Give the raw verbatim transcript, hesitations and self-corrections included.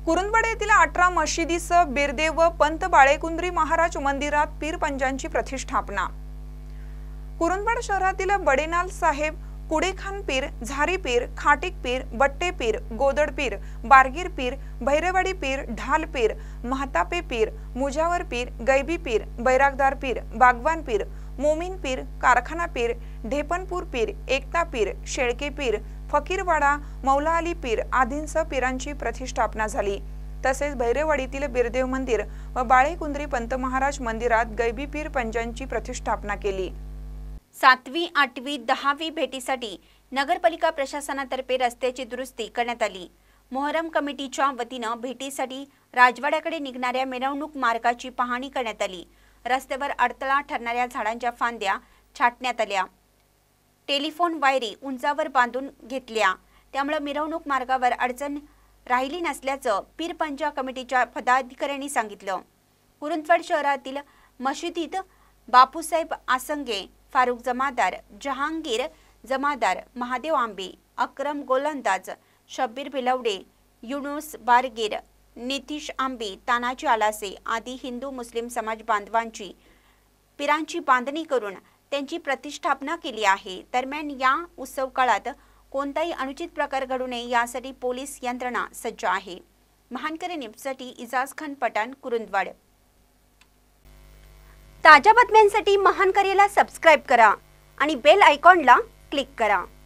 कुरुंदवाड येथील अठरा मशिदीसह बिरदेव व पंत बाळेकुंद्री महाराज मंदिरात पीरपंजांची प्रतिष्ठापना। कुरुंदवाड शहरातील बडेनाल साहेब, कुडेखान पीर, झारी पीर, खाटिक पीर, बट्टे पीर, गोदड पीर, बारगीर पीर, भैरवाडी पीर, ढाल पीर, महतापे पीर, मुजावर पीर, गैबी पीर, बैरागदार पीर, बागवान पीर, मोमीन पीर, कारखाना पीर, ढेपनपूर पीर, एकता पीर, शेळके पीर, फकीरवाडा, मौला अली पीर आदींसह पीरांची प्रतिष्ठापना झाली। तसेच भैरवाडीतील बिरदेव मंदिर व बाळेकुंद्री पंत महाराज मंदिरात गैबी पीर पंजांची प्रतिष्ठापना केली। सातवी, आठवी, दहावी भेटीसाठी नगरपालिका प्रशासनातर्फे रस्त्याची दुरुस्ती करण्यात आली। मोहरम कमिटीच्या वतीनं भेटीसाठी राजवाड्याकडे निघणाऱ्या मिरवणूक मार्गाची पाहणी करण्यात आली। रस्त्यावर अडथळा ठरणाऱ्या झाडांच्या फांद्या छाटण्यात आल्या। टेलिफोन वायरी उंचावर बांधून घेतल्या, त्यामुळे मिरवणूक मार्गावर अडचण राहिली नसल्याचं पीरपंजा कमिटीच्या पदाधिकाऱ्यांनी सांगितलं। कुरुंदवाड शहरातील मशिदीत बापूसाहेब आसंगे, फारुख जमादार, जहांगीर जमादार, महादेव आंबे, अक्रम गोलंदाज, शब्बीर भिलवडे, युनुस बारगीर, नितीश आंबे, तानाजी आलासे आदी हिंदू मुस्लिम समाज बांधवांची पीरांची बांधणी करून त्यांची प्रतिष्ठापना केली आहे। दरम्यान या उत्सव काळात कोणताही अनुचित प्रकार घडू नये यासाठी पोलीस यंत्रणा सज्ज आहे। महानकरी न्यूजसाठी इजाज खान पठाण, कुरुंदवाड। ताज्या बातम्यांसाठी महानकरीला सबस्क्राइब करा आणि बेल आयकॉनला क्लिक करा।